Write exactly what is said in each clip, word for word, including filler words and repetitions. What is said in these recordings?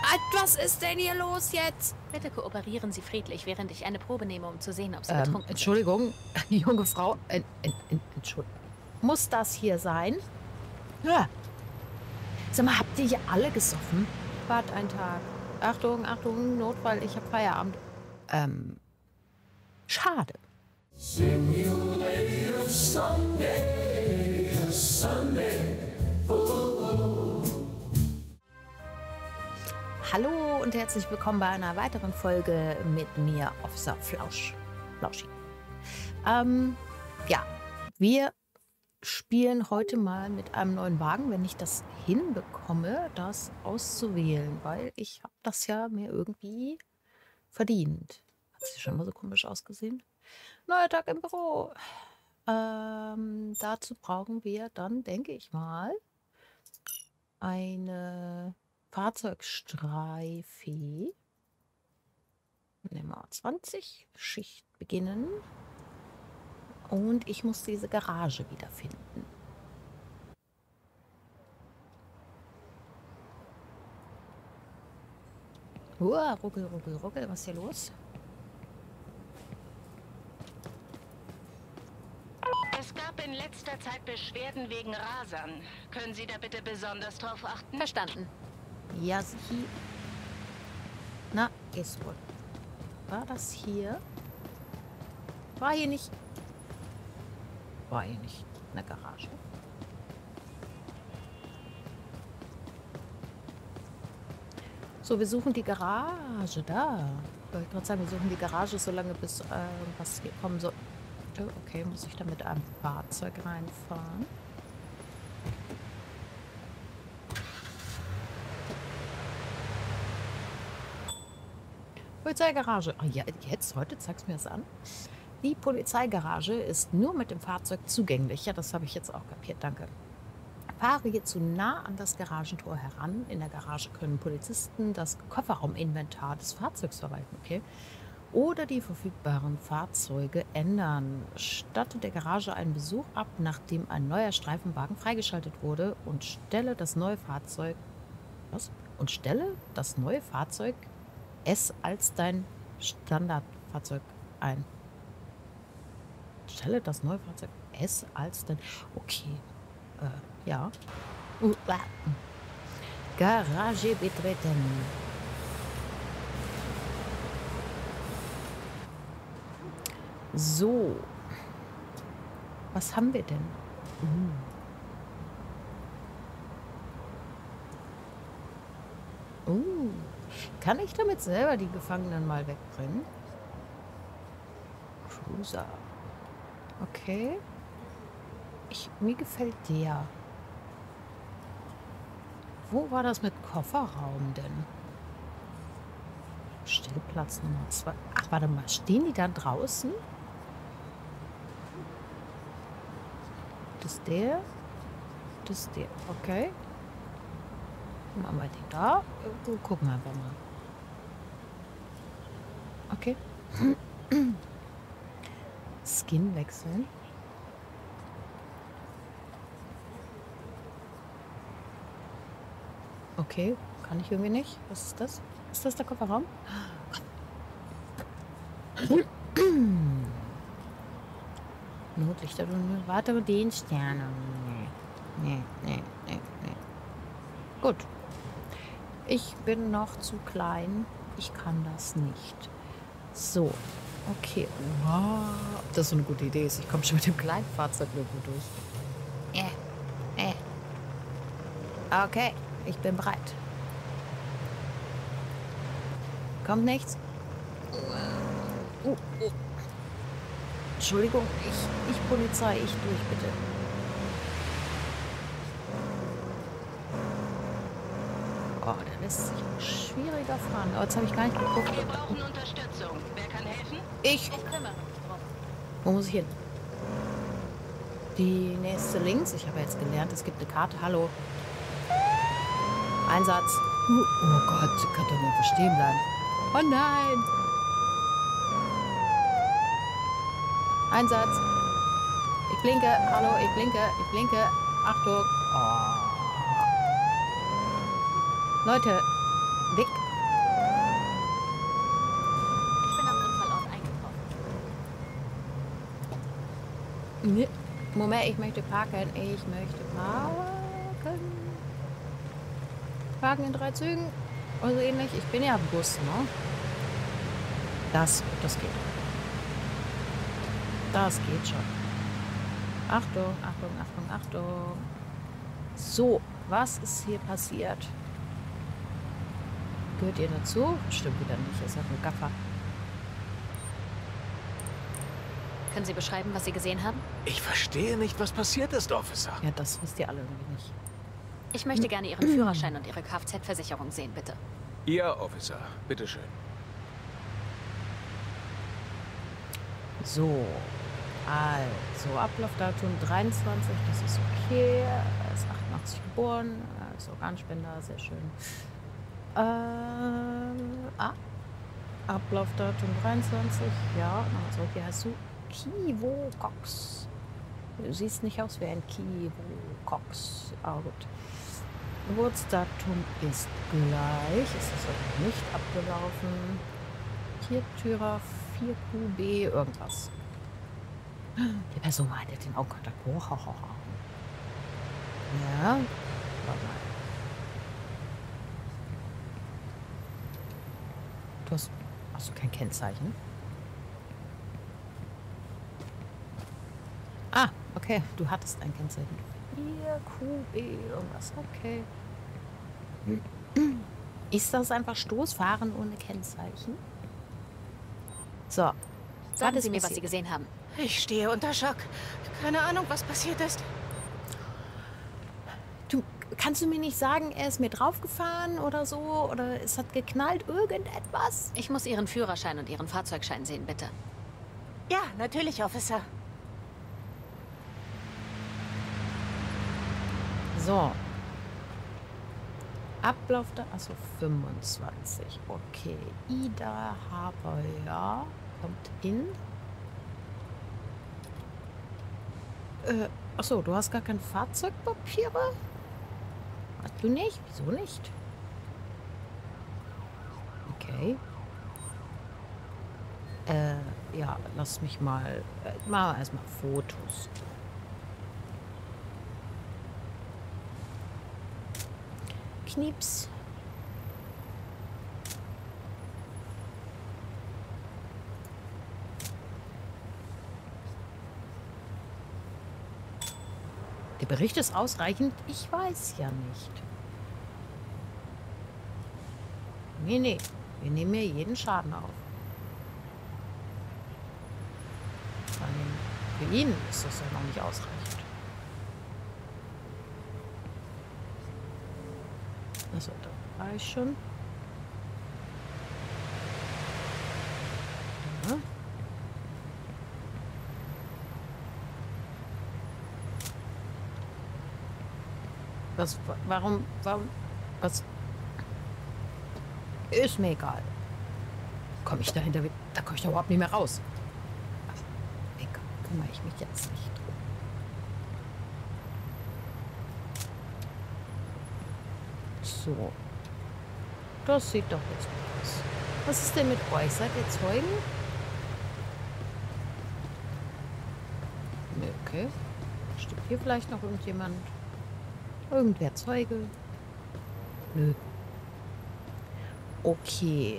Was ist denn hier los jetzt? Bitte kooperieren Sie friedlich, während ich eine Probe nehme, um zu sehen, ob Sie Ähm, betrunken Entschuldigung, junge Frau. Äh, äh, äh, Entschuldigung. Muss das hier sein? Ja. Sag mal, habt ihr hier alle gesoffen? Wart ein Tag. Achtung, Achtung, Notfall, ich hab Feierabend. Ähm, schade. Simulator Sunday, Sunday. Hallo und herzlich willkommen bei einer weiteren Folge mit mir, Officer Flausch. Flauschi. Ähm, ja, wir spielen heute mal mit einem neuen Wagen, wenn ich das hinbekomme, das auszuwählen, weil ich habe das ja mir irgendwie verdient. Hat sie schon mal so komisch ausgesehen? Neuer Tag im Büro. Ähm, dazu brauchen wir dann, denke ich mal, eine Fahrzeugstreife. Nehmen wir zwanzig. Schicht beginnen. Und ich muss diese Garage wiederfinden. Uah, ruckel, ruckel, ruckel. Was ist hier los? Es gab in letzter Zeit Beschwerden wegen Rasern. Können Sie da bitte besonders drauf achten? Verstanden. Ja, sie. Na, ist wohl. War das hier? War hier nicht. War hier nicht eine Garage? So, wir suchen die Garage da. Ich wollte gerade sagen, wir suchen die Garage so lange, bis äh, was hier kommen soll. Okay, muss ich da mit einem Fahrzeug reinfahren? Polizeigarage. Oh ja, jetzt, heute zeigst du mir das an. Die Polizeigarage ist nur mit dem Fahrzeug zugänglich. Ja, das habe ich jetzt auch kapiert, danke. Fahre hierzu nah an das Garagentor heran. In der Garage können Polizisten das Kofferrauminventar des Fahrzeugs verwalten, okay? Oder die verfügbaren Fahrzeuge ändern. Statte der Garage einen Besuch ab, nachdem ein neuer Streifenwagen freigeschaltet wurde und stelle das neue Fahrzeug... Was? Und stelle das neue Fahrzeug es als dein Standardfahrzeug ein. Stelle das neue Fahrzeug S als dein... Okay. Äh, ja. Uh, äh. Garage betreten. So. Was haben wir denn? Uh. Uh. Kann ich damit selber die Gefangenen mal wegbringen? Cruiser. Okay. Ich, mir gefällt der. Wo war das mit Kofferraum denn? Stellplatz Nummer zwei. Ach, warte mal. Stehen die da draußen? Das ist der. Das ist der. Okay. Machen wir den da. Wir gucken einfach mal. Okay. Skin wechseln. Okay, kann ich irgendwie nicht. Was ist das? Ist das der Kofferraum? Notlichter und weitere Dienststerne. Nee, nee, nee, nee. Gut. Ich bin noch zu klein. Ich kann das nicht. So. Okay. Wow. Ob das so eine gute Idee ist. Ich komme schon mit dem kleinen Fahrzeug irgendwo durch. Äh. Äh. Okay. Ich bin bereit. Kommt nichts? Uh, uh. Entschuldigung. Ich, ich Polizei. Ich durch, bitte. Oh, der lässt sich schwieriger fahren. Oh, jetzt habe ich gar nicht geguckt. Wir brauchen Unterstützung. Wer kann helfen? Ich. Ich kümmere mich drum. Wo muss ich hin? Die nächste links. Ich habe jetzt gelernt, es gibt eine Karte. Hallo. Einsatz. Uh, oh Gott, sie kann doch nur stehen bleiben. Oh nein. Einsatz. Ich blinke. Hallo, ich blinke. Ich blinke. Achtung. Oh. Leute, Weg. Ich bin am Unfallort eingetroffen. Nee. Moment, ich möchte parken. Ich möchte parken. Parken in drei Zügen. Oder so ähnlich. Ich bin ja im Bus, ne? Das, das geht. Das geht schon. Achtung, Achtung, Achtung, Achtung. So, was ist hier passiert? Gehört ihr dazu? Stimmt wieder nicht. Ist ja ein Gaffer. Können Sie beschreiben, was Sie gesehen haben? Ich verstehe nicht, was passiert ist, Officer. Ja, das wisst ihr alle irgendwie nicht. Ich möchte gerne Ihren Führerschein und Ihre Kfz-Versicherung sehen, bitte. Ja, Officer. Bitteschön. So. Also, Ablaufdatum dreiundzwanzig, das ist okay. Er ist achtundachtzig geboren, er ist Organspender, sehr schön. Ähm, ah, Ablaufdatum dreiundzwanzig, ja, also hier heißt du Kivo Cox. Du siehst nicht aus wie ein Kivo Cox, aber gut. Geburtsdatum ist gleich, ist das also nicht abgelaufen. Tiertürer vier Q B, irgendwas. Die Person meidet den Augenkontakt. Oh, ho, ho, ho. Ja, warte mal. Du hast, hast du kein Kennzeichen? Ah, okay, du hattest ein Kennzeichen. vier Q B, irgendwas, okay. Ist das einfach Stoßfahren ohne Kennzeichen? So. Sagen Sie mir, was Sie gesehen haben. Ich stehe unter Schock. Keine Ahnung, was passiert ist. Du, kannst du mir nicht sagen, er ist mir draufgefahren oder so? Oder es hat geknallt, irgendetwas? Ich muss Ihren Führerschein und Ihren Fahrzeugschein sehen, bitte. Ja, natürlich, Officer. So. Ablauf da, achso, fünfundzwanzig. Okay. Ida Haber kommt in. Äh, achso, du hast gar keine Fahrzeugpapiere? Hast du nicht? Wieso nicht? Okay. Äh, ja, lass mich mal. Äh, machen wir erstmal Fotos. Knieps. Der Bericht ist ausreichend. Ich weiß ja nicht. Nee, nee. Wir nehmen hier jeden Schaden auf. Vor allem für ihn ist das ja noch nicht ausreichend. Also, da war ich schon. Ja. Was, warum, warum, was? Ist mir egal. Komme ich dahinter, da komme ich da überhaupt nicht mehr raus. Ach, egal, kümmere ich mich jetzt nicht drum. So. Das sieht doch jetzt gut aus. Was ist denn mit euch? Seid ihr Zeugen? Nee, okay. Steht hier vielleicht noch irgendjemand? Irgendwer Zeuge? Nö. Okay.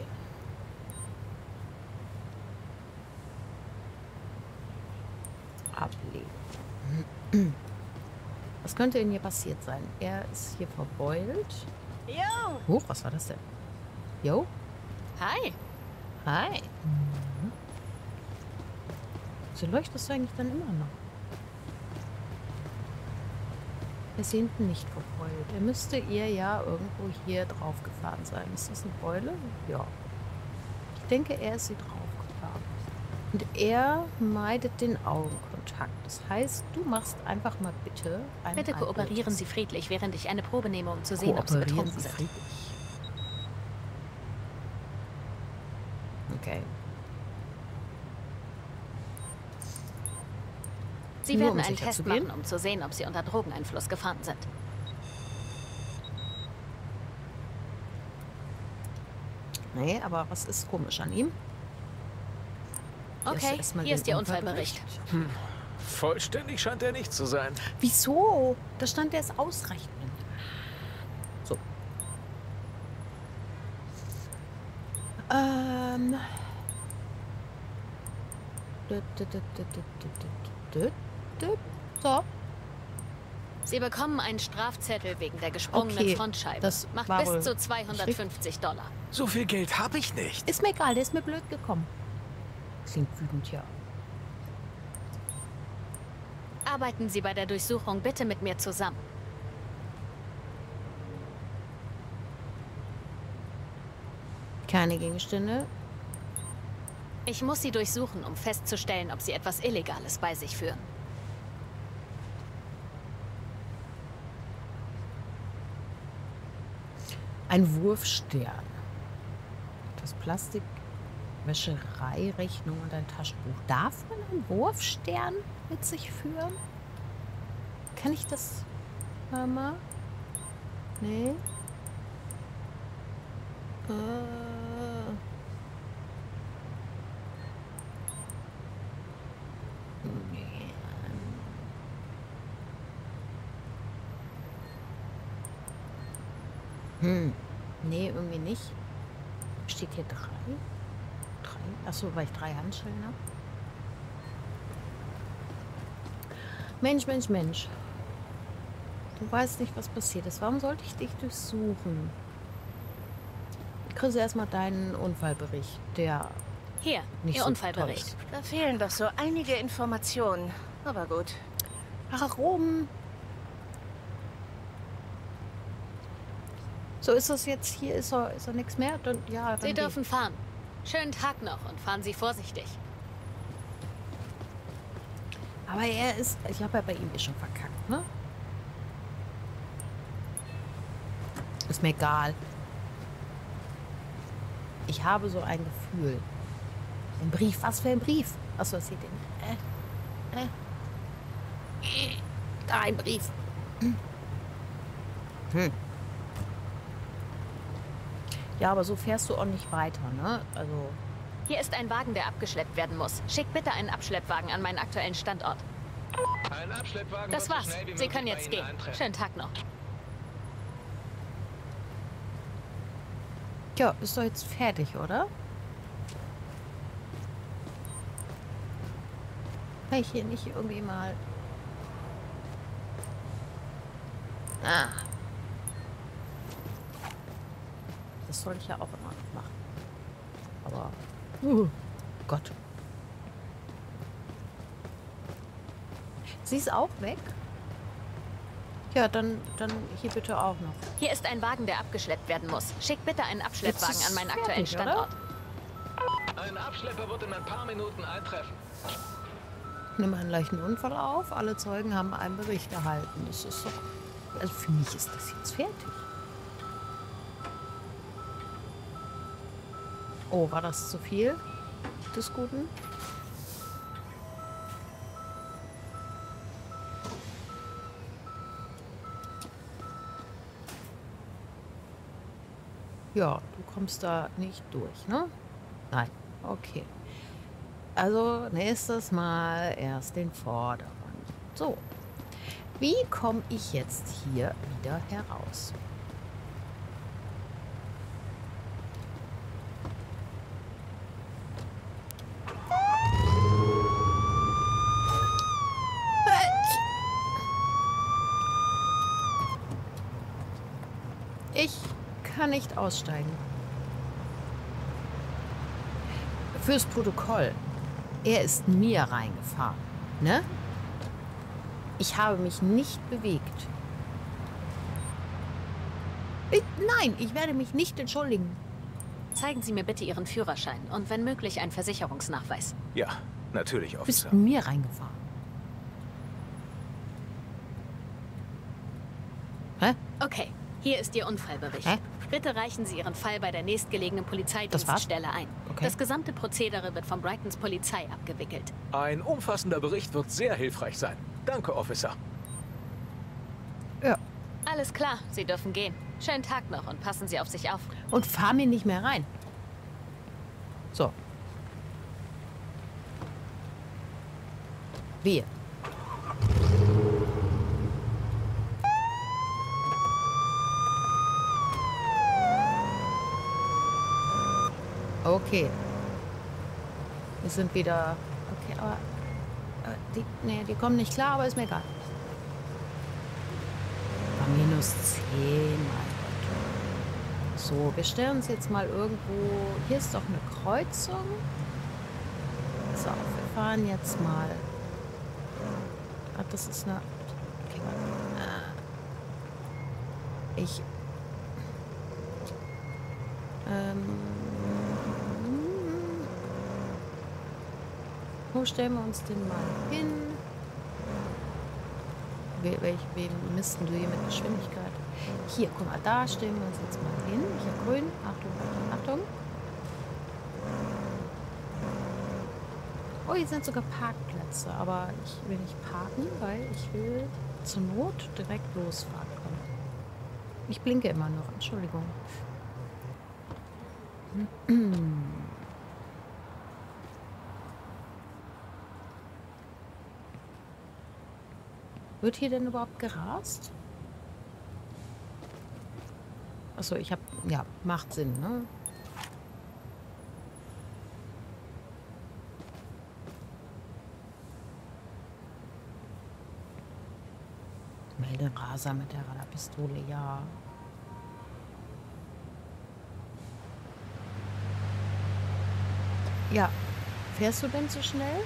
Ablegen. Was könnte denn hier passiert sein? Er ist hier verbeult. Jo! Huch, was war das denn? Jo? Hi. Hi. Mhm. So leuchtest du eigentlich dann immer noch? Er ist hier hinten nicht verbeult. Er müsste ihr ja irgendwo hier drauf gefahren sein. Ist das eine Beule? Ja. Ich denke, er ist sie drauf gefahren. Und er meidet den Augenkontakt. Das heißt, du machst einfach mal bitte einen Bitte kooperieren Alkoholtest. Sie friedlich, während ich eine Probe nehme, um zu sehen, ob Sie Kooperieren betrunken Sie sind. friedlich. Okay. Sie Nur, werden um einen sicher Test zu gehen? machen, um zu sehen, ob Sie unter Drogeneinfluss gefahren sind. Nee, aber was ist komisch an ihm? Okay, hier ist Ihr Unfallbericht. Hm. Vollständig scheint er nicht zu sein. Wieso? Da stand, er ist ausreichend. So. Ähm. So. Sie bekommen einen Strafzettel wegen der gesprungenen Okay, Frontscheibe. das Macht war bis wohl zu zweihundertfünfzig Dollar. So viel Geld habe ich nicht. Ist mir egal, der ist mir blöd gekommen. Klingt wütend, ja. Arbeiten Sie bei der Durchsuchung bitte mit mir zusammen. Keine Gegenstände. Ich muss Sie durchsuchen, um festzustellen, ob Sie etwas Illegales bei sich führen. Ein Wurfstern. Das Plastik, Wäschereirechnung und ein Taschenbuch. Darf man einen Wurfstern mit sich führen? Kann ich das, Mama? Nee. Äh. Nee. Hm. Nee, irgendwie nicht. Steht hier drei? Drei? Achso, weil ich drei Handschellen habe. Mensch, Mensch, Mensch. Du weißt nicht, was passiert ist. Warum sollte ich dich durchsuchen? Ich kriege erstmal deinen Unfallbericht, der Hier, nicht Ihr so Unfallbericht. toll ist. Da fehlen doch so einige Informationen. Aber gut. Warum? So ist das jetzt hier, ist er, ist er nichts mehr? Dann, ja, dann Sie geh. dürfen fahren. Schönen Tag noch und fahren Sie vorsichtig. Aber er ist, ich habe ja bei ihm eh schon verkackt, ne? Ist mir egal. Ich habe so ein Gefühl. Ein Brief, was für ein Brief? Achso, was hier denn? Äh, äh. äh, Da ein Brief. Hm. Hm. Ja, aber so fährst du auch nicht weiter, ne? Also. Hier ist ein Wagen, der abgeschleppt werden muss. Schickt bitte einen Abschleppwagen an meinen aktuellen Standort. Ein Abschleppwagen Das wird so war's. schnell wie Sie möglich können bei jetzt Ihnen gehen. eintreffen. Schönen Tag noch. Ja, ist doch jetzt fertig, oder? Kann ich hier nicht irgendwie mal... Ah. Das soll ich ja auch immer noch machen. Aber... Uh, Gott. Sie ist auch weg? Ja, dann, dann hier bitte auch noch. Hier ist ein Wagen, der abgeschleppt werden muss. Schickt bitte einen Abschleppwagen Jetzt ist an meinen fertig, aktuellen Standort. Ein Abschlepper wird in ein paar Minuten eintreffen. Nimm einen leichten Unfall auf. Alle Zeugen haben einen Bericht erhalten. Das ist doch... Also für mich ist das jetzt fertig. Oh, war das zu viel des Guten? Ja, du kommst da nicht durch, ne? Nein, okay. Also nächstes Mal erst den Vordermann. So, wie komme ich jetzt hier wieder heraus? Ich kann nicht aussteigen. Fürs Protokoll. Er ist mir reingefahren, ne? Ich habe mich nicht bewegt. Ich, nein, ich werde mich nicht entschuldigen. Zeigen Sie mir bitte Ihren Führerschein und wenn möglich einen Versicherungsnachweis. Ja, natürlich, Du Officer. bist mir reingefahren. Hä? Okay, hier ist Ihr Unfallbericht. Hä? Bitte reichen Sie Ihren Fall bei der nächstgelegenen Polizeidienststelle ein. Okay. Das gesamte Prozedere wird von Brightons Polizei abgewickelt. Ein umfassender Bericht wird sehr hilfreich sein. Danke, Officer. Ja. Alles klar, Sie dürfen gehen. Schönen Tag noch und passen Sie auf sich auf. Und fahr mir nicht mehr rein. Wehe. Okay. Wir sind wieder... Okay, aber... Äh, die, nee, die kommen nicht klar, aber ist mir egal. Bei minus zehn, mein Gott. So, wir stellen uns jetzt mal irgendwo... Hier ist doch eine Kreuzung. So, wir fahren jetzt mal... Ah, das ist eine... Okay, warte. Ich... Ähm... Wo stellen wir uns denn mal hin? Wel welch, wen missten du hier mit Geschwindigkeit? Hier, guck mal, da stellen wir uns jetzt mal hin. Hier grün. Achtung, Achtung, Achtung. Oh, hier sind sogar Parkplätze. Aber ich will nicht parken, weil ich will zur Not direkt losfahren können. Ich blinke immer noch. Entschuldigung. Wird hier denn überhaupt gerast? Achso, ich hab... Ja, macht Sinn, ne? Melde Raser mit der Radarpistole, ja. Ja. Fährst du denn so schnell?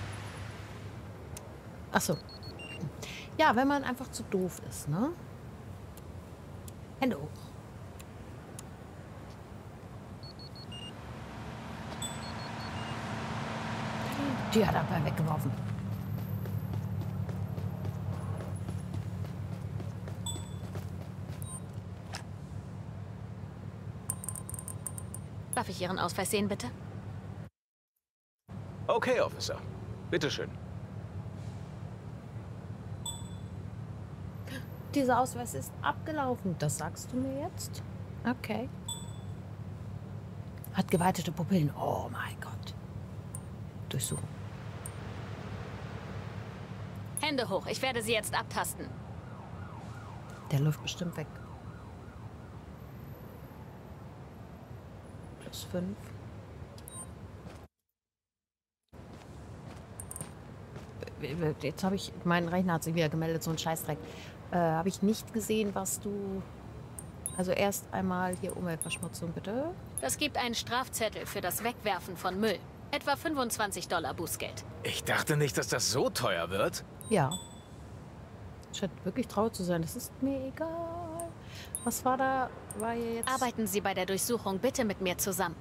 Achso. Ja, wenn man einfach zu doof ist, ne? Hände hoch. Die hat er weggeworfen. Darf ich Ihren Ausweis sehen, bitte? Okay, Officer. Bitteschön. Dieser Ausweis ist abgelaufen. Das sagst du mir jetzt? Okay. Hat geweitete Pupillen. Oh mein Gott. Durchsuchen. Hände hoch. Ich werde Sie jetzt abtasten. Der läuft bestimmt weg. Plus fünf. Jetzt habe ich... Mein Rechner hat sich wieder gemeldet. So ein Scheißdreck. Äh, habe ich nicht gesehen, was du... Also erst einmal hier Umweltverschmutzung, bitte. Das gibt einen Strafzettel für das Wegwerfen von Müll. Etwa fünfundzwanzig Dollar Bußgeld. Ich dachte nicht, dass das so teuer wird. Ja. Scheint wirklich traurig zu sein. Das ist mir egal. Was war da? War hier jetzt... Arbeiten Sie bei der Durchsuchung bitte mit mir zusammen.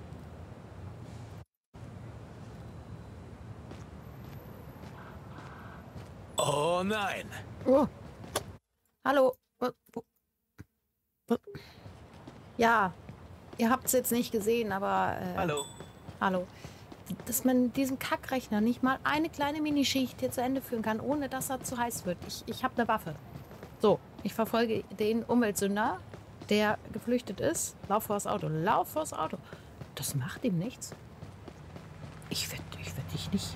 Oh nein. Oh. Hallo. Wo- wo- wo- Ja, ihr habt es jetzt nicht gesehen, aber... Äh, Hallo. Hallo. Dass man diesen Kackrechner nicht mal eine kleine Minischicht hier zu Ende führen kann, ohne dass er zu heiß wird. Ich, ich habe eine Waffe. So, ich verfolge den Umweltsünder, der geflüchtet ist. Lauf vor das Auto. Lauf vor das Auto. Das macht ihm nichts. Ich werde ich werd dich nicht...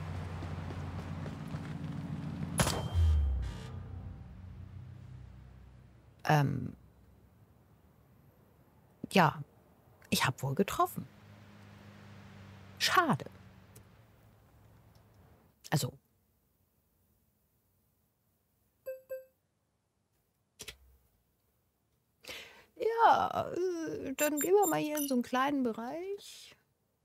Ähm... Ja, ich habe wohl getroffen. Schade. Also. Ja, äh, dann gehen wir mal hier in so einen kleinen Bereich.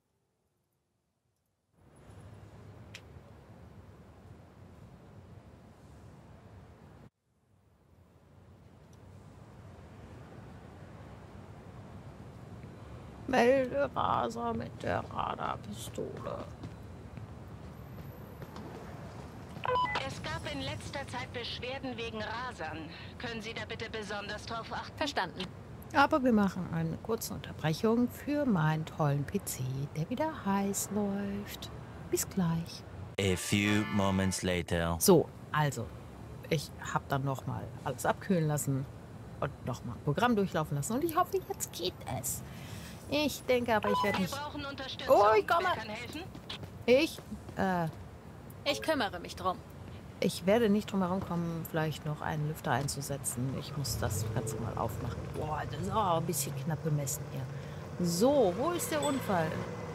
Melde Raser mit der Radarpistole. Es gab in letzter Zeit Beschwerden wegen Rasern. Können Sie da bitte besonders drauf achten? Verstanden. Aber wir machen eine kurze Unterbrechung für meinen tollen P C, der wieder heiß läuft. Bis gleich. A few moments later. So, also, ich habe dann nochmal alles abkühlen lassen und nochmal ein Programm durchlaufen lassen. Und ich hoffe, jetzt geht es. Ich denke aber, ich werde Wir nicht... brauchen Unterstützung. Oh, ich komme. Wer kann helfen? Ich, äh, Ich kümmere mich drum. Ich werde nicht drum herum kommen, vielleicht noch einen Lüfter einzusetzen. Ich muss das Ganze mal aufmachen. Boah, das ist auch ein bisschen knapp bemessen hier. So, wo ist der Unfall?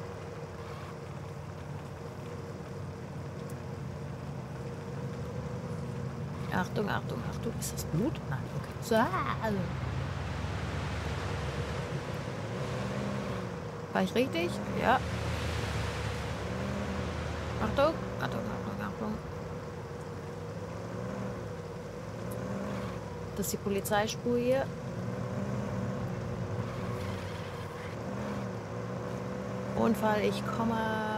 Achtung, Achtung, Achtung. Ist das Blut? Nein, okay. So, also. War ich richtig? Ja. Achtung, Achtung, Achtung, Achtung. Das ist die Polizeispur hier. Unfall, ich komme.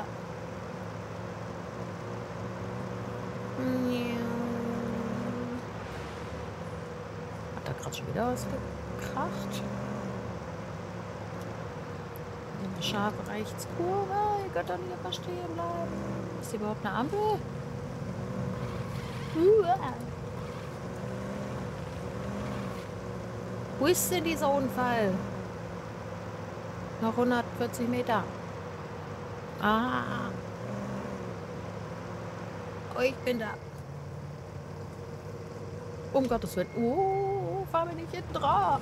Hat da gerade schon wieder was gekracht? Eine scharfe Rechtskurve. Ihr könnt doch nicht einfach stehen bleiben. Ist hier überhaupt eine Ampel? Uah. Wo ist denn dieser Unfall? Noch hundertvierzig Meter. Ah. Oh, ich bin da. Um Gottes Willen. Oh, fahr mir nicht hinten drauf.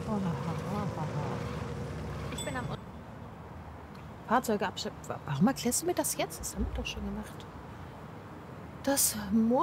Ich bin am... Un Fahrzeuge abschleppen. Warum erklärst du mir das jetzt? Das haben wir doch schon gemacht. Das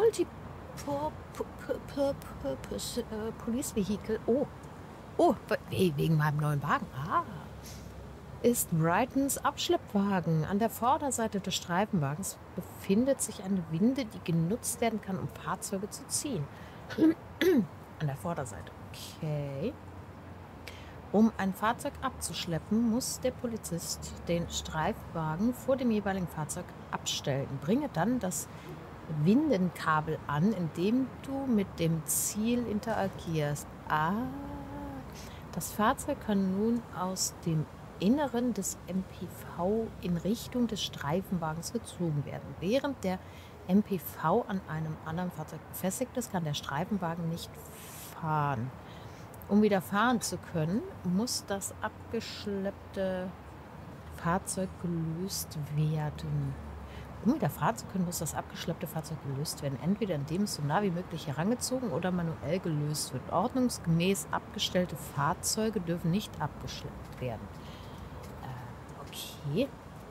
Multi-Purpose Police Vehicle. Oh. Oh, wegen meinem neuen Wagen. Ah. Ist Brightons Abschleppwagen. An der Vorderseite des Streifenwagens befindet sich eine Winde, die genutzt werden kann, um Fahrzeuge zu ziehen. An der Vorderseite. Okay. Um ein Fahrzeug abzuschleppen, muss der Polizist den Streifwagen vor dem jeweiligen Fahrzeug abstellen. Bringe dann das Windenkabel an, indem du mit dem Ziel interagierst. Ah. Das Fahrzeug kann nun aus dem Inneren des M P V in Richtung des Streifenwagens gezogen werden. Während der M P V an einem anderen Fahrzeug befestigt ist, kann der Streifenwagen nicht fahren. Um wieder fahren zu können, muss das abgeschleppte Fahrzeug gelöst werden. Um wieder fahren zu können, muss das abgeschleppte Fahrzeug gelöst werden. Entweder indem es so nah wie möglich herangezogen oder manuell gelöst wird. Ordnungsgemäß abgestellte Fahrzeuge dürfen nicht abgeschleppt werden. Äh, okay.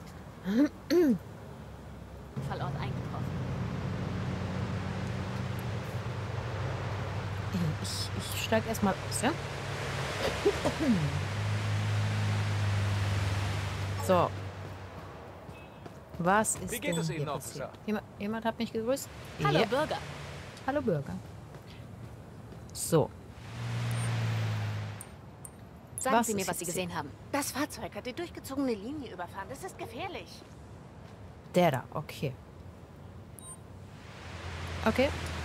Unfallort eingetroffen. Ich, ich steige erstmal aus, ja? So. Was ist Wie geht denn es hier Ihnen, passiert? Officer? Jemand, jemand hat mich gegrüßt? Hallo, Ja. Bürger. Hallo Bürger. So. Sagen Was Sie mir, ist was Sie jetzt gesehen haben. Das Fahrzeug hat die durchgezogene Linie überfahren. Das ist gefährlich. Der da, okay. Okay.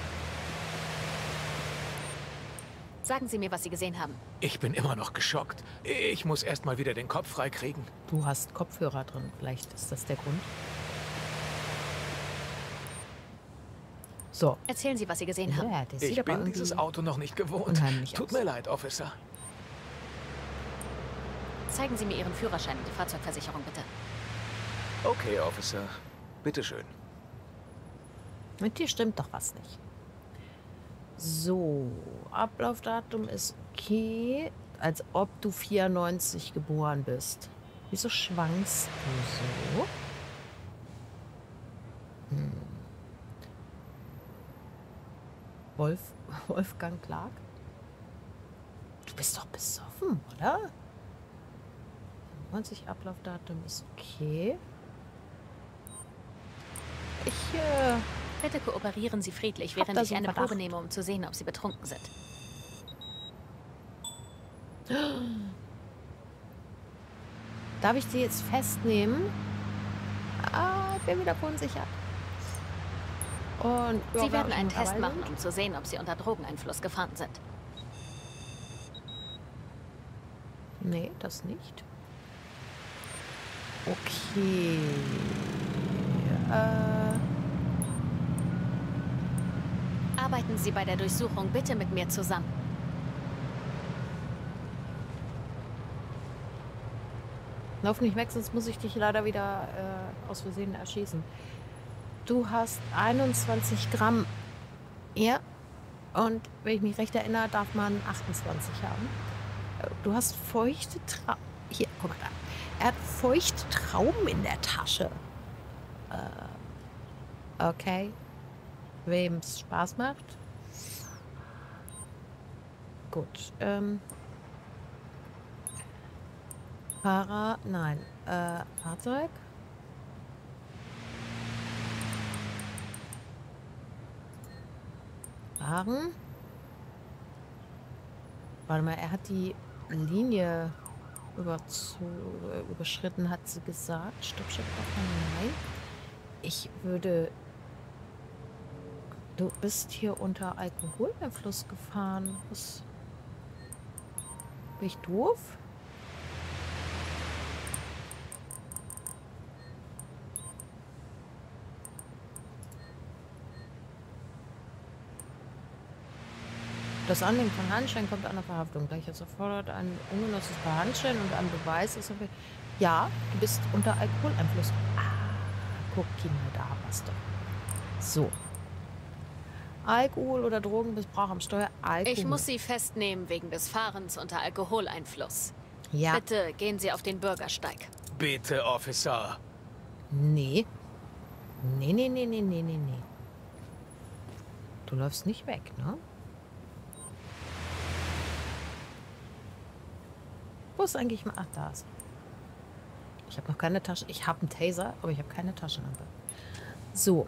Sagen Sie mir, was Sie gesehen haben. Ich bin immer noch geschockt. Ich muss erst mal wieder den Kopf freikriegen. Du hast Kopfhörer drin. Vielleicht ist das der Grund. So. Erzählen Sie, was Sie gesehen haben. Ja, der sieht Ich aber bin irgendwie dieses Auto noch nicht gewohnt. unheimlich Tut aus. mir leid, Officer. Zeigen Sie mir Ihren Führerschein und die Fahrzeugversicherung, bitte. Okay, Officer. Bitteschön. Mit dir stimmt doch was nicht. So, Ablaufdatum ist okay. Als ob du vierundneunzig geboren bist. Wieso schwankst du so? Hm. Wolf, Wolfgang Clark? Du bist doch besoffen, oder? neunzig Ablaufdatum ist okay. Ich, äh... Bitte kooperieren Sie friedlich, Hab während da ich so einen eine Verdacht. Probe nehme, um zu sehen, ob Sie betrunken sind. Darf ich sie jetzt festnehmen? Ah, ich bin wieder unsicher. Und Sie werden einen überraschend Test dabei machen, sind. um zu sehen, ob Sie unter Drogeneinfluss gefahren sind. Nee, das nicht. Okay. Äh, Arbeiten Sie bei der Durchsuchung bitte mit mir zusammen. lauf nicht weg, sonst muss ich dich leider wieder äh, aus Versehen erschießen. Du hast einundzwanzig Gramm Ja. Und wenn ich mich recht erinnere, darf man achtundzwanzig haben. Du hast feuchte Trauben. Hier, guck mal da. Er hat feuchte Trauben in der Tasche. Äh, okay. Wem es Spaß macht. Gut. Ähm. Fahrer, nein. Äh, Fahrzeug. Fahren. Warte mal, er hat die Linie überzu, überschritten, hat sie gesagt. Stopp, stopp, stopp, nein. Ich würde... Du bist hier unter Alkoholeinfluss gefahren. Was? Bin ich doof? Das Anlegen von Handschellen kommt an der Verhaftung. Gleich jetzt erfordert ein ungenutztes Paar Handschellen und ein Beweis ist... Ja, du bist unter Alkoholeinfluss. Ah, guck mal, da warst du. So. Alkohol oder Drogenmissbrauch am Steuer. Alkohol. Ich muss Sie festnehmen wegen des Fahrens unter Alkoholeinfluss. Ja. Bitte gehen Sie auf den Bürgersteig. Bitte, Officer. Nee. Nee, nee, nee, nee, nee, nee, nee. Du läufst nicht weg, ne? Wo ist eigentlich mal... Ach, da ist. Ich habe noch keine Tasche. Ich habe einen Taser, aber ich habe keine Taschenlampe. So.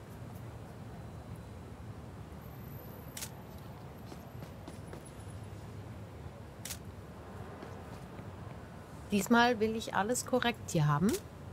Diesmal will ich alles korrekt hier haben.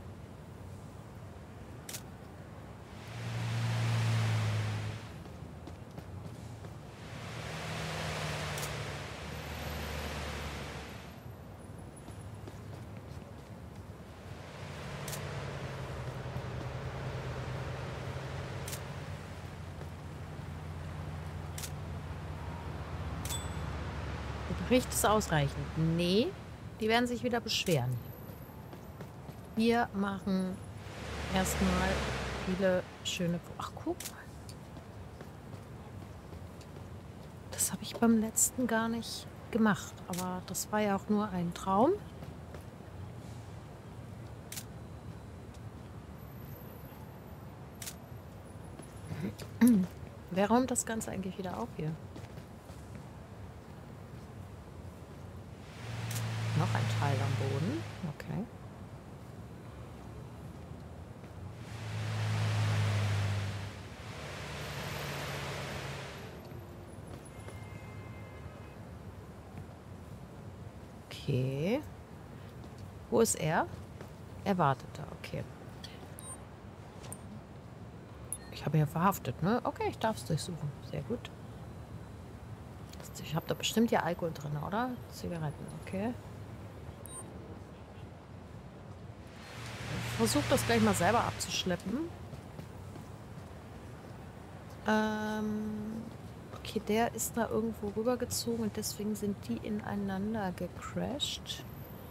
Der Bericht ist ausreichend. Nee. Die werden sich wieder beschweren. Wir machen erstmal viele schöne... Ach, guck mal. Das habe ich beim letzten gar nicht gemacht. Aber das war ja auch nur ein Traum. Wer räumt das Ganze eigentlich wieder auf hier? Noch ein Teil am Boden. Okay. Okay. Wo ist er? Er wartet da. Okay. Ich habe ihn ja verhaftet, ne? Okay, ich darf es durchsuchen. Sehr gut. Ich habe da bestimmt ja Alkohol drin, oder? Zigaretten, okay. Ich versuche das gleich mal selber abzuschleppen. Ähm, okay, der ist da irgendwo rübergezogen und deswegen sind die ineinander gecrashed.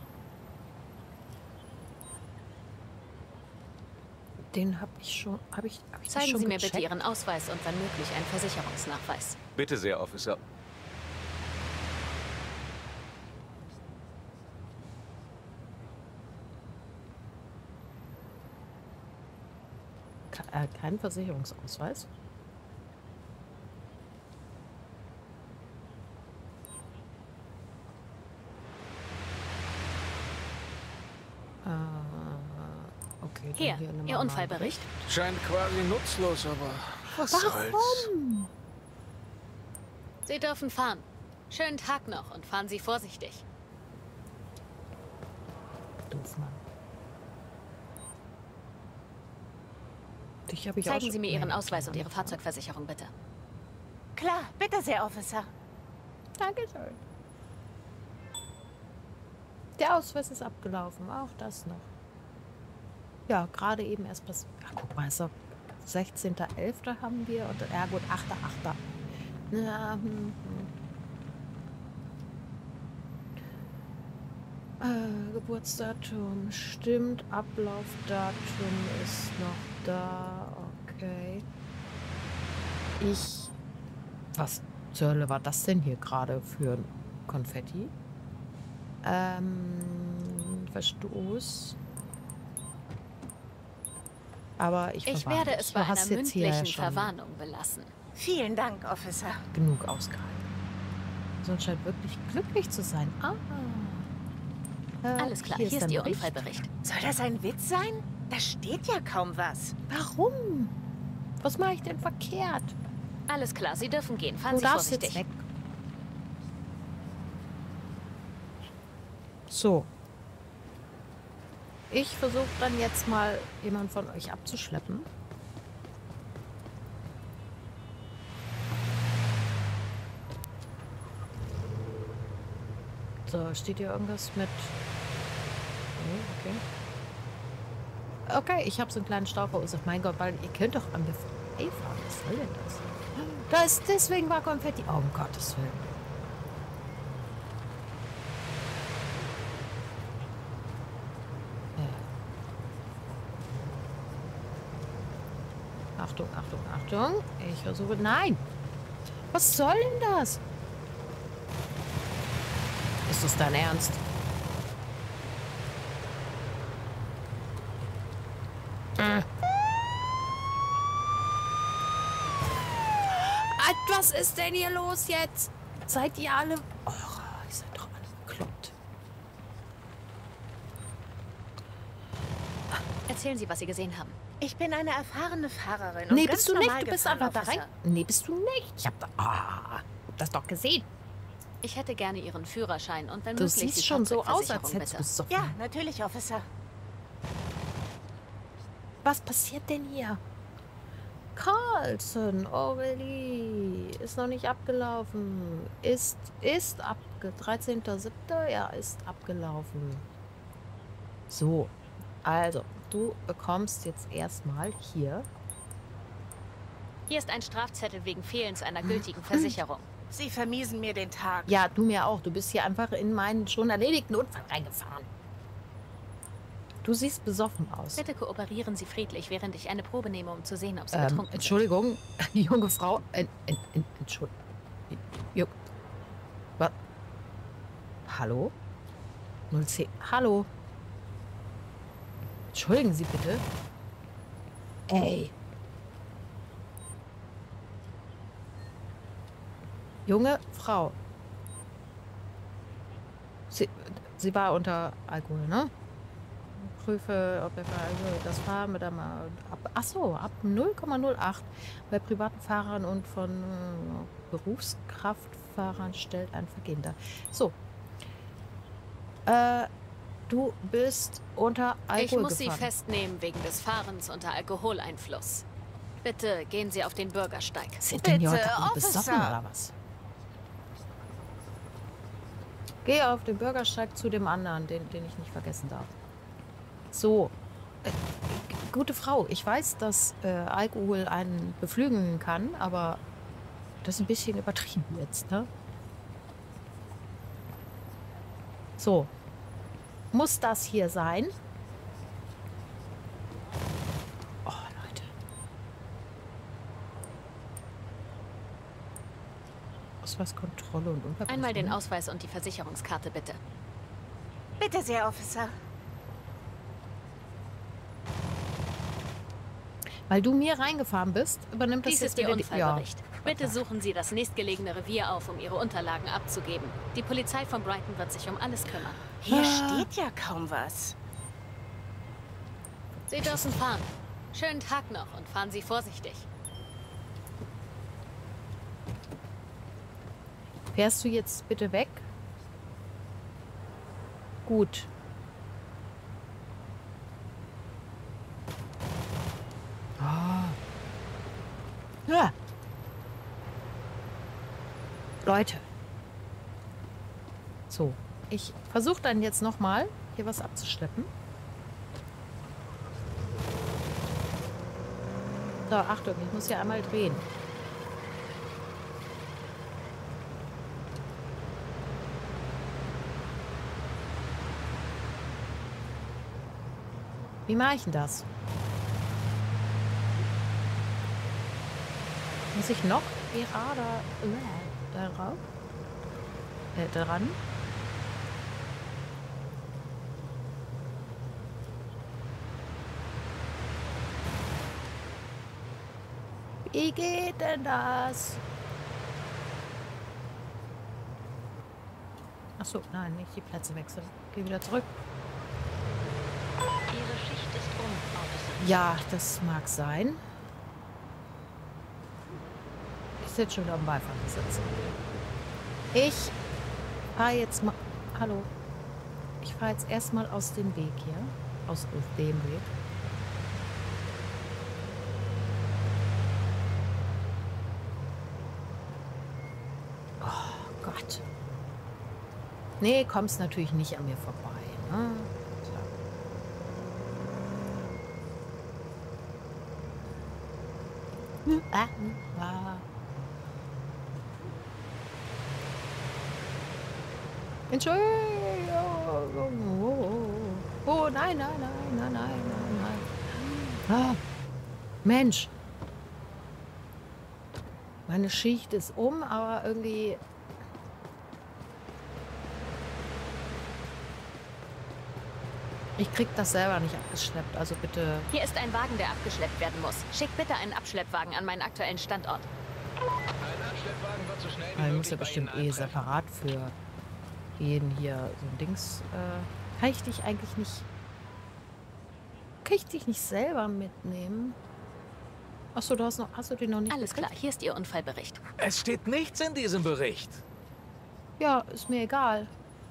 Den habe ich schon... Hab ich, hab ich Zeigen schon Sie mir gecheckt? bitte Ihren Ausweis und wenn möglich einen Versicherungsnachweis. Bitte sehr, Officer. Ke- äh, Kein Versicherungsausweis? Äh, okay. dann Hier, nimm Ihr mal Unfallbericht. Scheint quasi nutzlos, aber was soll's? Warum? Sie dürfen fahren. Schönen Tag noch und fahren Sie vorsichtig. Doof, Mann. Dich hab ich auch Zeigen schon- Sie mir Ihren Nee, Ausweis und okay. Ihre Fahrzeugversicherung, bitte. Klar, bitte sehr, Officer. Dankeschön. Der Ausweis ist abgelaufen. Auch das noch. Ja, gerade eben erst bis... Ach, guck mal, ist doch sechzehnter elfter haben wir. Und, ja gut, achter achter Ja, hm, hm. Äh, Geburtsdatum stimmt. Ablaufdatum ist noch da. Okay. Ich Was zur Hölle war das denn hier gerade für ein Konfetti? Ähm, Verstoß. Aber ich Ich verwarne werde dich. es Du bei einer hast jetzt hier mündlichen schon Verwarnung belassen. Vielen Dank, Officer. genug ausgehalten. Sonst scheint wirklich glücklich zu sein. Ah. Äh, Alles klar, hier ist, dein Ihr Bericht. Unfallbericht. Soll das ein Witz sein? Da steht ja kaum was. Warum? Was mache ich denn verkehrt? Alles klar, Sie dürfen gehen. Fahren Du Sie darfst jetzt vorsichtig. weg. So. Ich versuche dann jetzt mal, jemanden von euch abzuschleppen. So, steht hier irgendwas mit... Oh, okay. Okay, ich habe so einen kleinen Stau verursacht. Mein Gott, weil ihr könnt doch an mir vorbeifahren. Was soll denn das? Da ist, deswegen war Konfetti. Oh, um Gottes Willen. Ja. Achtung, Achtung, Achtung. Ich versuche... Nein! Was soll denn das? Ist das dein Ernst? Äh. Was ist denn hier los jetzt? Seid ihr alle... Oh, ihr seid doch alle bekloppt. Erzählen Sie, was Sie gesehen haben. Ich bin eine erfahrene Fahrerin. Und Nee, ganz bist du nicht. normal Du bist gefahren, einfach da rein. Officer. Nee, bist du nicht. Ich hab da... Ah, hab das doch gesehen. Ich hätte gerne Ihren Führerschein und wenn Du möglich siehst die schon so aus, als Fahrzeugversicherung, hättest du bitte. es doch... Ja, natürlich, Officer. Was passiert denn hier? Carlson, Aurelie, ist noch nicht abgelaufen. Ist, ist abge... dreizehnter siebter Ja, ist abgelaufen. So, also, du bekommst jetzt erstmal hier... Hier ist ein Strafzettel wegen Fehlens einer gültigen Versicherung. Sie vermiesen mir den Tag. Ja, du mir auch. Du bist hier einfach in meinen schon erledigten Unfall reingefahren. Du siehst besoffen aus. Bitte kooperieren Sie friedlich, während ich eine Probe nehme, um zu sehen, ob Sie Ähm, betrunken Entschuldigung, junge Frau. Äh, äh, äh, Entschuldigung. Jo. Was? Hallo? null zehn. Hallo? Entschuldigen Sie bitte. Ey. Junge Frau. Sie, sie war unter Alkohol, ne? Prüfe, ob der also das Fahren mit einem ab, ach so, ab null Komma null acht bei privaten Fahrern und von äh, Berufskraftfahrern stellt ein Vergehen dar. So. Äh, du bist unter Alkohol Ich muss gefahren. Sie festnehmen wegen des Fahrens unter Alkoholeinfluss. Bitte gehen Sie auf den Bürgersteig. Sind denn die Bitte, heute alle besoffen Officer. oder was? Geh auf den Bürgersteig zu dem anderen, den, den ich nicht vergessen darf. So. Äh, gute Frau, ich weiß, dass äh, Alkohol einen beflügeln kann, aber das ist ein bisschen übertrieben jetzt, ne? So. Muss das hier sein? Oh, Leute. Ausweiskontrolle und Unterprüfung. Einmal den Ausweis und die Versicherungskarte, bitte. Bitte sehr, Officer. Weil du mir reingefahren bist, übernimmt das Dies jetzt ist Ihr wieder die... Unfallbericht. Bitte suchen Sie das nächstgelegene Revier auf, um Ihre Unterlagen abzugeben. Die Polizei von Brighton wird sich um alles kümmern. Hier Ah. steht ja kaum was. Sie dürfen fahren. Schönen Tag noch und fahren Sie vorsichtig. Fährst du jetzt bitte weg? Gut. Ah. Ja. Leute. So, ich versuche dann jetzt nochmal hier was abzuschleppen. So, Achtung, ich muss hier einmal drehen. Wie mache ich denn das? Muss ich noch gerade äh, darauf, äh, dran. Wie geht denn das? Achso, nein, nicht die Plätze wechseln. Geh wieder zurück. Ihre Schicht ist um, Officer. Ja, das mag sein. Ich sitze schon am Beifahrersitz. Ich fahre jetzt mal... Hallo. Ich fahre jetzt erstmal aus dem Weg hier. Aus, aus dem Weg. Oh Gott. Nee, kommst natürlich nicht an mir vorbei. Ne? Klar. Hm, ah, hm, ah. Entschuldigung. Oh, oh, oh, nein, nein, nein, nein, nein, nein, nein. Ah, Mensch. Meine Schicht ist um, aber irgendwie... Ich krieg das selber nicht abgeschleppt, also bitte... Hier ist ein Wagen, der abgeschleppt werden muss. Schickt bitte einen Abschleppwagen an meinen aktuellen Standort. Ein Abschleppwagen wird so schnell wie Ich muss möglich ja bei bestimmt Ihnen eh eintreffen. separat für jeden hier so ein Dings... Äh, kann ich dich eigentlich nicht... Kann ich dich nicht selber mitnehmen? Achso, du hast, noch, hast du den noch nicht Alles gekriegt? klar, hier ist Ihr Unfallbericht. Es steht nichts in diesem Bericht. Ja, ist mir egal.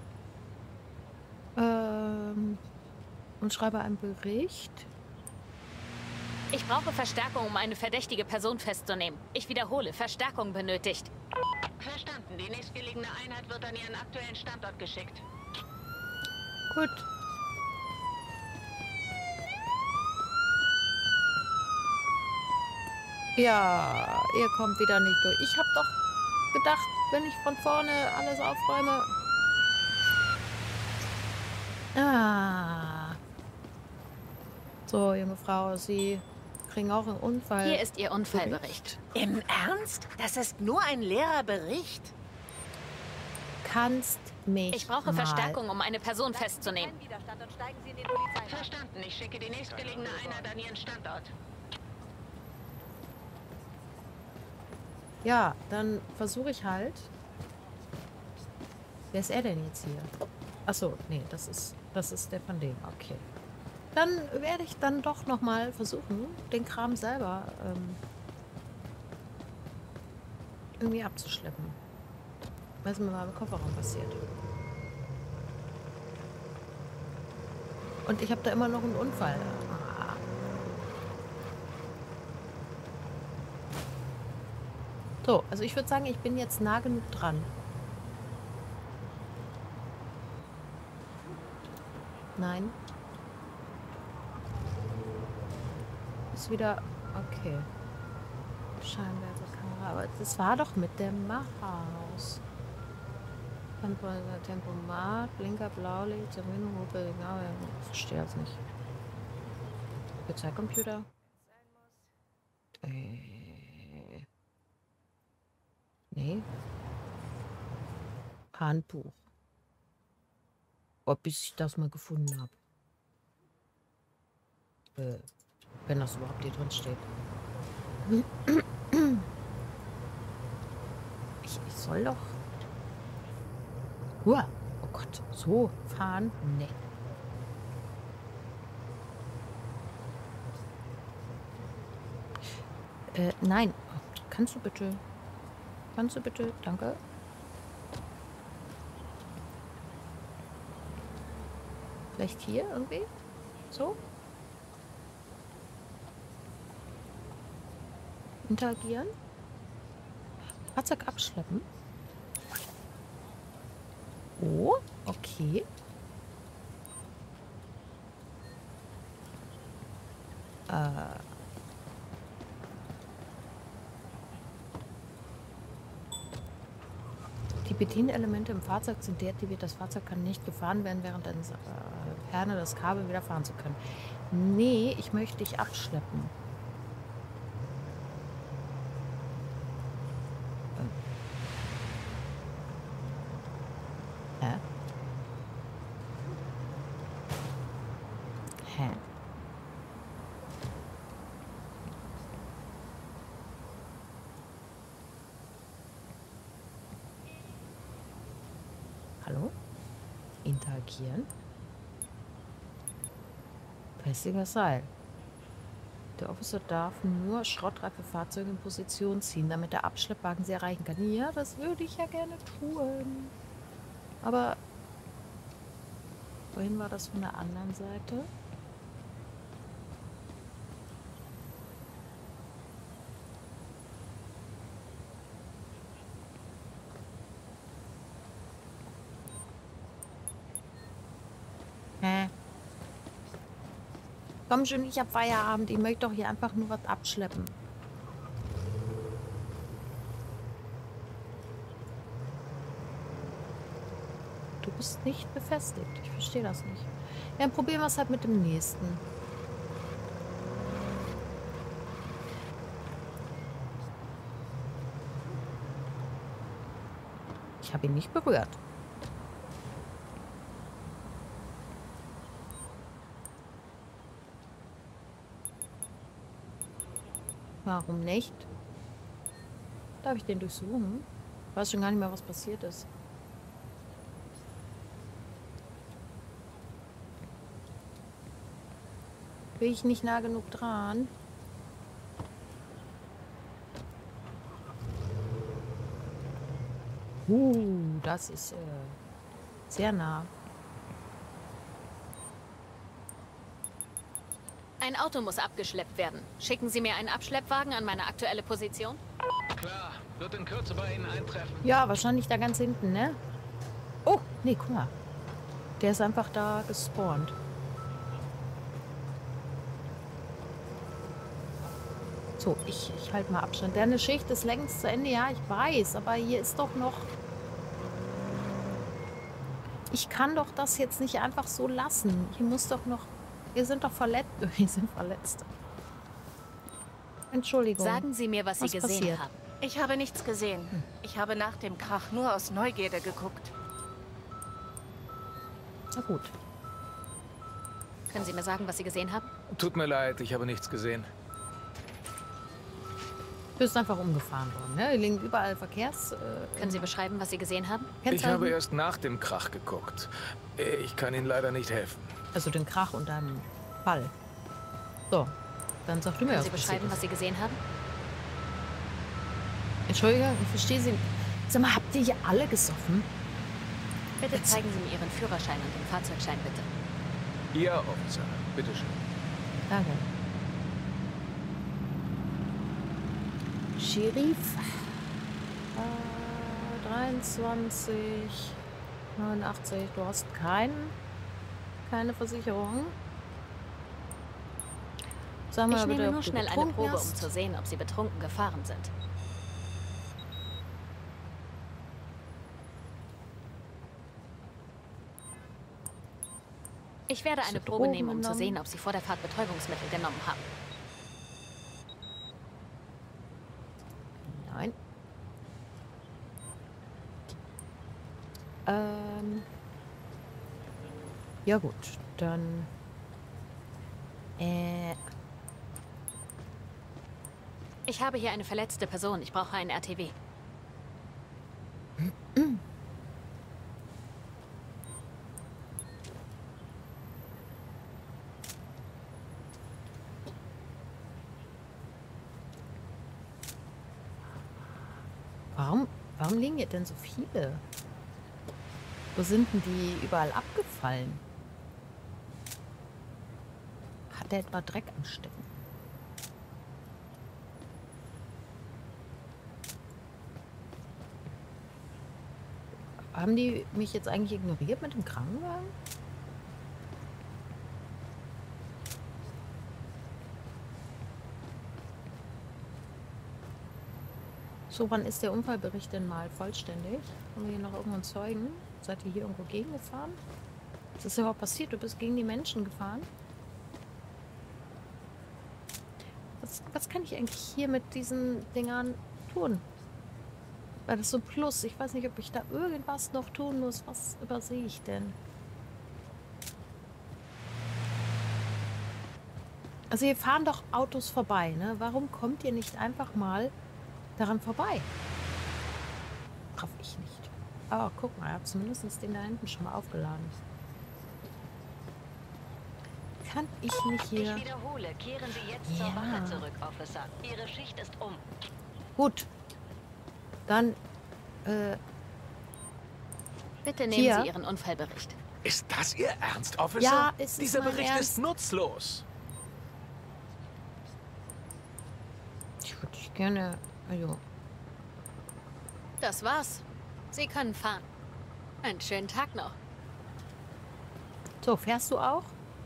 Ähm... Und schreibe einen Bericht. Ich brauche Verstärkung, um eine verdächtige Person festzunehmen. Ich wiederhole, Verstärkung benötigt. Verstanden. Die nächstgelegene Einheit wird an Ihren aktuellen Standort geschickt. Gut. Ja, ihr kommt wieder nicht durch. Ich habe doch gedacht, wenn ich von vorne alles aufräume... Ah. So, junge Frau, Sie kriegen auch einen Unfall. Hier ist Ihr Unfallbericht. Im Ernst? Das ist nur ein leerer Bericht? Kannst mich Ich brauche mal. Verstärkung, um eine Person festzunehmen. Verstanden. Ich schicke die nächstgelegene Einheit an Ihren Standort. Ja, dann versuche ich halt. Wer ist er denn jetzt hier? Achso, nee, das ist, das ist der von dem. Okay. Dann werde ich dann doch nochmal versuchen, den Kram selber ähm, irgendwie abzuschleppen. Was mir mal im Kofferraum passiert. Und ich habe da immer noch einen Unfall. Ah. So, also ich würde sagen, ich bin jetzt nah genug dran. Nein. Ist wieder... Okay. Scheinwerferkamera. Aber das war doch mit der Maus. Tempomat, Blinker, Blaulicht, Termin, Hupe, genau. Ich verstehe das nicht. Polizeicomputer. Äh. Nee. Handbuch. Oh, bis ich das mal gefunden habe. Äh, wenn das überhaupt hier drin steht. Ich, ich soll doch... Uah, oh Gott, so fahren? Nee. Äh, nein. Kannst du bitte... Kannst du bitte... Danke. Vielleicht hier irgendwie? So? Interagieren? Fahrzeug abschleppen? Oh, okay. Äh. Die Bedienelemente im Fahrzeug sind deaktiviert. Das Fahrzeug kann nicht gefahren werden, während eines äh, Ferne das Kabel wieder fahren zu können. Nee, ich möchte dich abschleppen. Hä? Hallo? Interagieren? Befestiger Seil. Der Officer darf nur schrottreife Fahrzeuge in Position ziehen, damit der Abschleppwagen sie erreichen kann. Ja, das würde ich ja gerne tun. Aber wohin war das von der anderen Seite? Hä? Komm schon, ich hab Feierabend. Ich möchte doch hier einfach nur was abschleppen. Du bist nicht befestigt. Ich verstehe das nicht. Ja, dann probieren wir es halt mit dem nächsten. Ich habe ihn nicht berührt. Warum nicht? Darf ich den durchsuchen? Ich weiß schon gar nicht mehr, was passiert ist. Bin ich nicht nah genug dran? Uh, das ist äh, sehr nah. Ein Auto muss abgeschleppt werden. Schicken Sie mir einen Abschleppwagen an meine aktuelle Position? Klar, wird in Kürze bei Ihnen eintreffen. Ja, wahrscheinlich da ganz hinten, ne? Oh, nee, guck mal. Der ist einfach da gespawnt. So, ich, ich halte mal Abstand. Deine Schicht ist längst zu Ende. Ja, ich weiß, aber hier ist doch noch... Ich kann doch das jetzt nicht einfach so lassen. Hier muss doch noch... Wir sind doch verletzt. Wir sind verletzt. Entschuldigung. Sagen Sie mir, was Sie Was gesehen passiert? haben. Ich habe nichts gesehen. Ich habe nach dem Krach nur aus Neugierde geguckt. Na gut. Können Sie mir sagen, was Sie gesehen haben? Tut mir leid, ich habe nichts gesehen. Du bist einfach umgefahren worden, ne? Hier liegen überall Verkehrs... Äh, Können Sie beschreiben, was Sie gesehen haben? Ich Kennzeichen? habe erst nach dem Krach geguckt. Ich kann Ihnen leider nicht helfen. Also den Krach und deinen Fall. So, dann sag du mir, Können was Sie passiert beschreiben, ist. was Sie gesehen haben? Entschuldige, ich verstehe Sie. Sag mal, habt ihr hier alle gesoffen? Bitte Jetzt- zeigen Sie mir Ihren Führerschein und den Fahrzeugschein, bitte. Ja, Officer, bitteschön. Danke. Sheriff. Äh, dreiundzwanzig, neunundachtzig. Du hast keinen, keine Versicherung. Sag mal Ich bitte, nehme ob nur du schnell eine getrunken Probe, um hast. zu sehen, ob Sie betrunken gefahren sind. Ich werde Hast eine du Probe Drogen nehmen, um zu genommen? sehen, ob Sie vor der Fahrt Betäubungsmittel genommen haben. Nein. Ähm. Ja gut, dann. Äh. Ich habe hier eine verletzte Person. Ich brauche einen R T W. Warum, warum liegen hier denn so viele? Wo sind denn die überall abgefallen? Hat der etwa Dreck am Stecken? Haben die mich jetzt eigentlich ignoriert mit dem Krankenwagen? So, wann ist der Unfallbericht denn mal vollständig? Haben wir hier noch irgendwo einen Zeugen? Seid ihr hier irgendwo gegengefahren? Was ist überhaupt passiert? Du bist gegen die Menschen gefahren? Was, was kann ich eigentlich hier mit diesen Dingern tun? Weil das so Plus. Ich weiß nicht, ob ich da irgendwas noch tun muss. Was übersehe ich denn? Also hier fahren doch Autos vorbei, ne? Warum kommt ihr nicht einfach mal daran vorbei? Raff ich nicht. Aber guck mal, er hat zumindest den da hinten schon mal aufgeladen. Kann ich nicht hier... Ich wiederhole, kehren Sie jetzt Ja. zur Wache zurück, Officer. Ihre Schicht ist um. Gut. Dann, äh, Bitte nehmen Hier. Sie Ihren Unfallbericht. Ist das Ihr Ernst, Officer? Ja, es ist Dieser mein Bericht Ernst. ist nutzlos. ich würde dich gerne... Also, Das war's. Sie können fahren. Einen schönen Tag noch. so, fährst du auch?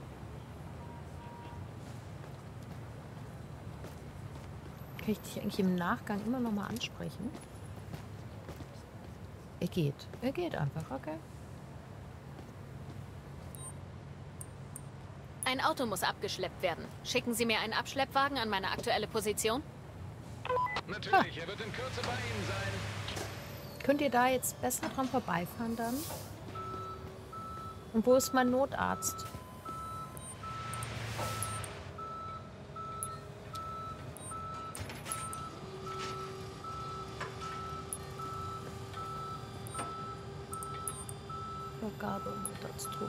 Kann ich dich eigentlich im Nachgang immer noch mal ansprechen? Er geht. Er geht einfach, okay. Ein Auto muss abgeschleppt werden. Schicken Sie mir einen Abschleppwagen an meine aktuelle Position? Natürlich, er wird in Kürze bei Ihnen sein. Könnt ihr da jetzt besser dran vorbeifahren dann? Und wo ist mein Notarzt? Vergabe und Notarztruhe.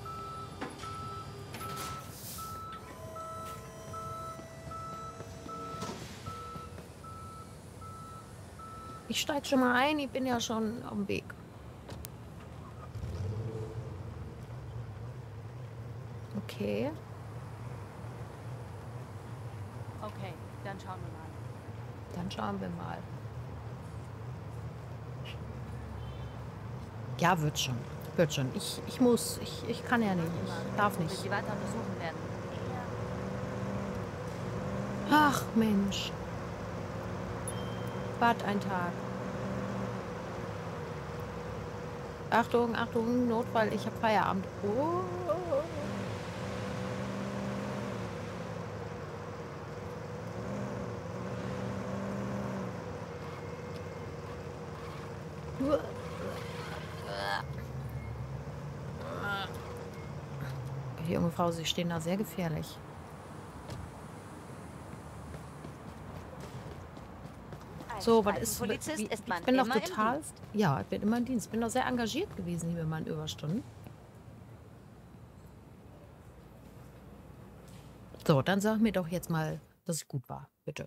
Ich steig schon mal ein, ich bin ja schon auf dem Weg. Okay. Okay, dann schauen wir mal. Dann schauen wir mal. Ja, wird schon. Wird schon. Ich, ich muss. Ich, ich kann ja nicht. Ich darf Bis nicht. Sie weiter untersuchen werden. Ach, Mensch. Wart ein Tag. Achtung, Achtung, Notfall, ich habe Feierabend. Oh. Die junge Frau, Sie stehen da sehr gefährlich. So, was ist... Polizist Wie, ist ich man bin doch immer im total... Dienst. Ja, ich bin immer im Dienst. Ich bin doch sehr engagiert gewesen hier mit meinen Überstunden. So, dann sag mir doch jetzt mal, dass es gut war. Bitte.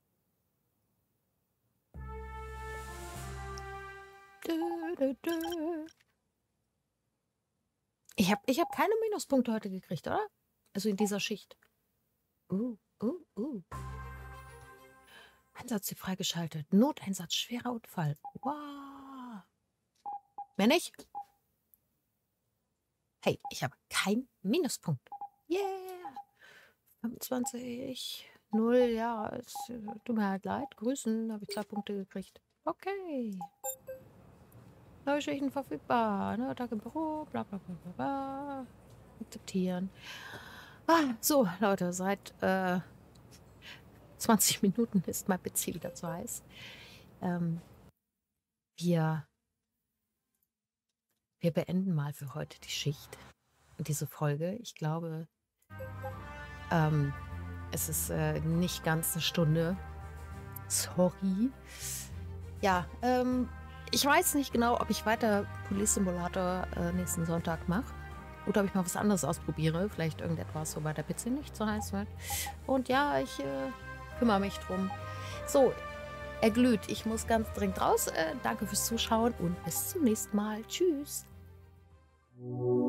Dö, dö, dö. Ich habe ich hab keine Minuspunkte heute gekriegt, oder? Also in dieser Schicht. Uh, uh, uh. Einsatz freigeschaltet. Noteinsatz, schwerer Unfall. Wow. Mehr nicht? Hey, ich habe keinen Minuspunkt. Yeah. fünfundzwanzig. Null, ja. Es äh, tut mir halt leid. Grüßen, habe ich zwei Punkte gekriegt. Okay. Neue Schichten verfügbar. Ne, Tag im Büro. Bla bla bla bla bla. Akzeptieren. Ah, so, Leute, seit äh, zwanzig Minuten ist mein P C wieder zu heiß. Ähm, wir, wir beenden mal für heute die Schicht. Diese Folge. Ich glaube, ähm, es ist äh, nicht ganz eine Stunde. Sorry. Ja, ähm, ich weiß nicht genau, ob ich weiter Police Simulator äh, nächsten Sonntag mache. Oder ob ich mal was anderes ausprobiere. Vielleicht irgendetwas, wobei der P C nicht so heiß wird. Und ja, ich äh, kümmere mich drum. So, er glüht. Ich muss ganz dringend raus. Äh, danke fürs Zuschauen und bis zum nächsten Mal. Tschüss.